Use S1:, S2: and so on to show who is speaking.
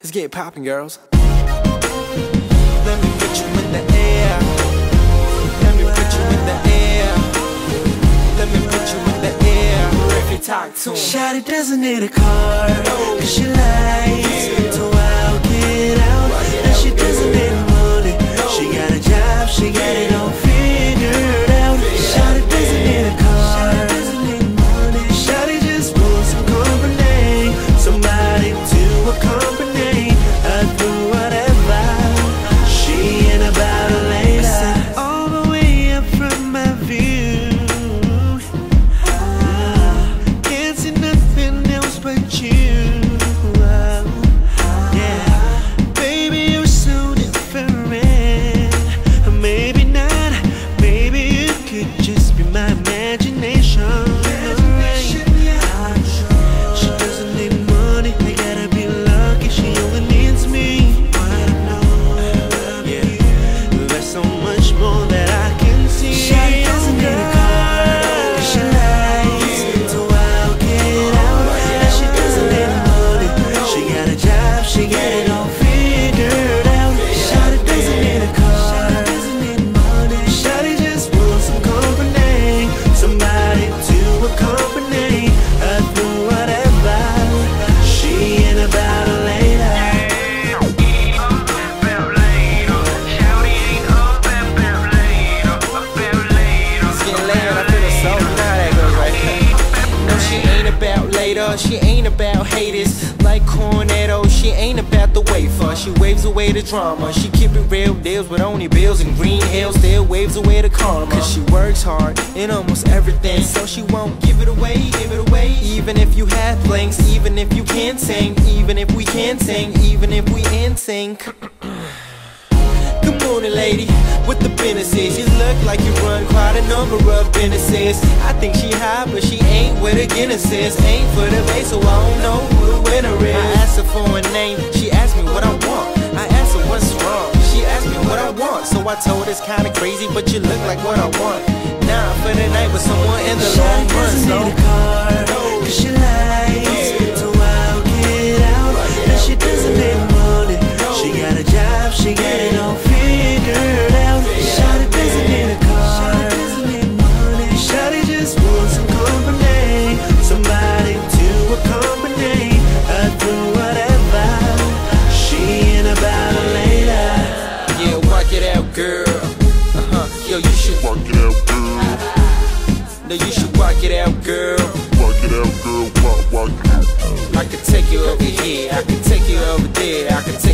S1: Let's get it poppin', girls.
S2: Let me put you in the air. Let me put you in the air. Let me put you in the air. If you talk to him.
S3: Shawty doesn't need a car, cause she likes to out, get out. And she doesn't need money. She got a job, she got it all figured out. Shawty doesn't need a car, doesn't need money. Shawty just wants some company, somebody to accompany her through whatever. She ain't about it later. All the way up from my view, can't see nothing else but you. Yeah, baby, you're so different. Maybe not, maybe you could just be my imagination. She doesn't need money, I gotta be lucky. She only needs me. Yeah, there's so much more that I can see. She doesn't need a car, cause she likes to out, get out. And she doesn't need money. She got a job, she got it all figured out. Shawty doesn't need a car, doesn't need money. Shawty just wants some company, somebody to accompany her through whatever. She ain't about it later.
S2: It's getting later and I feel the soul. You know how that goes, right? No, she ain't about later. She ain't about haters like Cornetto. She ain't about the wafer. She waves away the drama. She keep it real, deals with only bills and green hills. Still waves away the karma. Cause she works hard in almost everything, so she won't give it away, give it away. Even if you have blanks, even if you can't sing, even if we can't sing, even if we in sync. Good morning, lady, with the businesses. You look like you run quite a number of businesses. I think she high, but she ain't where the Guinness is. Ain't for the base, so I don't know who the winner is. I asked her for a name, she asked me what I want. I asked her what's wrong, she asked me what I want. So I told her it's kinda crazy, but you look like what I want. Now for the night with someone in the long run.
S3: She doesn't need a car, cause she likes to out, get out. And she doesn't need money. She got a job, she got it all figured out. Shawty doesn't need a car, doesn't need money. Shawty just wants some company, somebody to accompany her through whatever. She ain't about it later.
S2: Yeah, work it out, girl. Yo, you should
S4: Work it out, girl.
S2: No, you should work it out, girl.
S4: Work it out, girl. Work it out.
S2: I could take you over here, I could take you over there, I could